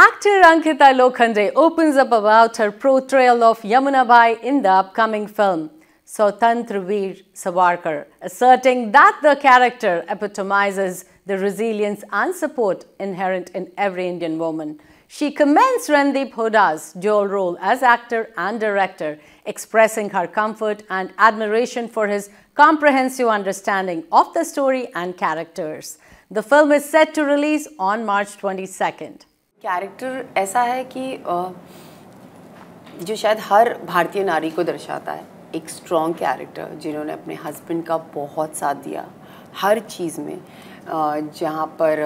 Actor Ankita Lokhande opens up about her portrayal of Yamunabai in the upcoming film Swatantra Veer Savarkar, asserting that the character epitomizes the resilience and support inherent in every Indian woman. She commends Randeep Huda's dual role as actor and director, expressing her comfort and admiration for his comprehensive understanding of the story and characters. The film is set to release on March 22nd. Character ऐसा है कि जो शायद हर भारतीय नारी को दर्शाता है, एक स्ट्रॉन्ग कैरेक्टर जिन्होंने अपने हस्बैंड का बहुत साथ दिया हर चीज़ में, जहाँ पर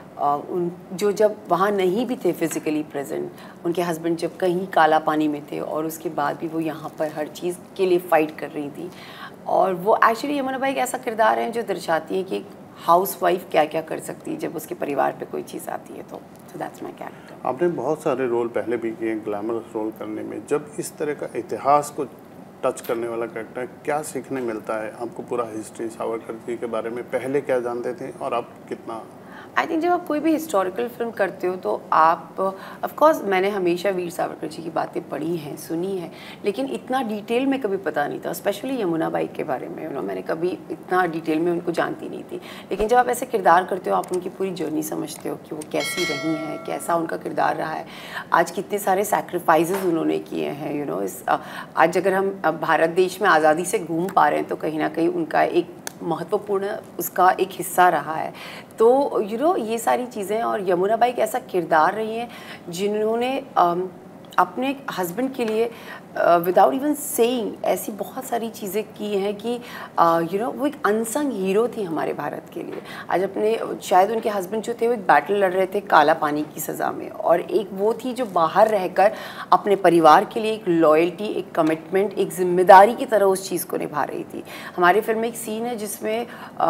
जो जब वहाँ नहीं भी थे फिज़िकली प्रेजेंट, उनके हस्बैंड जब कहीं काला पानी में थे और उसके बाद भी वो यहाँ पर हर चीज़ के लिए फ़ाइट कर रही थी। और वो एक्चुअली यमुनाबाई एक ऐसा किरदार है जो दर्शाती है कि हाउसवाइफ क्या क्या कर सकती है जब उसके परिवार पे कोई चीज़ आती है। तो दैट्स माय कैरेक्टर। आपने बहुत सारे रोल पहले भी किए ग्लैमरस रोल करने में, जब इस तरह का इतिहास को टच करने वाला कैरेक्टर क्या सीखने मिलता है आपको? पूरा हिस्ट्री सावरकर जी के बारे में पहले क्या जानते थे और अब कितना? आई थिंक जब आप कोई भी हिस्टोरिकल फिल्म करते हो तो आप ऑफ कोर्स मैंने हमेशा वीर सावरकर जी की बातें पढ़ी हैं, सुनी हैं, लेकिन इतना डिटेल में कभी पता नहीं था, स्पेशली यमुनाबाई के बारे में मैंने कभी इतना डिटेल में उनको जानती नहीं थी। लेकिन जब आप ऐसे किरदार करते हो, आप उनकी पूरी जर्नी समझते हो कि वो कैसी रही हैं, कैसा उनका किरदार रहा है, आज कितने सारे सैक्रिफाइसेस उन्होंने किए हैं। इस आज अगर हम भारत देश में आज़ादी से घूम पा रहे हैं तो कहीं ना कहीं उनका एक महत्वपूर्ण उसका एक हिस्सा रहा है। तो ये सारी चीज़ें, और यमुनाबाई एक ऐसा किरदार रही हैं जिन्होंने अपने हस्बैंड के लिए विदाउट इवन सेइंग ऐसी बहुत सारी चीज़ें की हैं कि वो एक अनसंग हीरो थी हमारे भारत के लिए। आज अपने शायद उनके हस्बैंड जो थे वो एक बैटल लड़ रहे थे काला पानी की सज़ा में, और एक वो थी जो बाहर रहकर अपने परिवार के लिए एक लॉयल्टी, एक कमिटमेंट, एक जिम्मेदारी की तरह उस चीज़ को निभा रही थी। हमारी फिल्म में एक सीन है जिसमें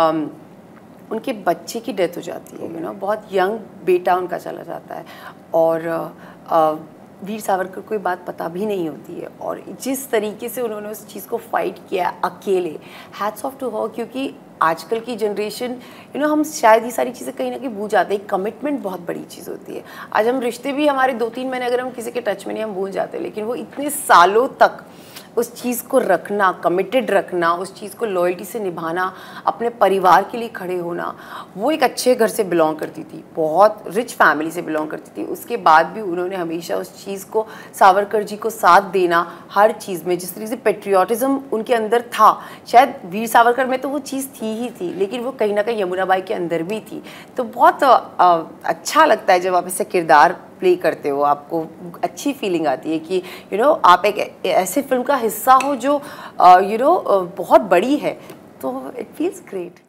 उनके बच्चे की डेथ हो जाती है, बहुत यंग बेटा उनका चला जाता है, और वीर सावरकर को ये बात पता भी नहीं होती है, और जिस तरीके से उन्होंने उस चीज़ को फाइट किया अकेले, हैट्स ऑफ टू हर। क्योंकि आजकल की जनरेशन हम शायद ये सारी चीज़ें कहीं ना कहीं भूल जाते हैं। कमिटमेंट बहुत बड़ी चीज़ होती है। आज हम रिश्ते भी हमारे 2-3 महीने अगर हम किसी के टच में नहीं, हम भूल जाते हैं, लेकिन वो इतने सालों तक उस चीज़ को रखना, कमिटेड रखना, उस चीज़ को लॉयल्टी से निभाना, अपने परिवार के लिए खड़े होना। वो एक अच्छे घर से बिलोंग करती थी, बहुत रिच फैमिली से बिलोंग करती थी। उसके बाद भी उन्होंने हमेशा उस चीज़ को, सावरकर जी को साथ देना हर चीज़ में। जिस तरीके से पेट्रियाटिज़म उनके अंदर था, शायद वीर सावरकर में तो वो चीज़ थी ही थी, लेकिन वो कहीं ना कहीं यमुनाबाई के अंदर भी थी। तो बहुत अच्छा लगता है जब आप ऐसे किरदार प्ले करते हो, आपको अच्छी फीलिंग आती है कि आप एक ऐसे फिल्म का हिस्सा हो जो बहुत बड़ी है, तो इट फील्स ग्रेट।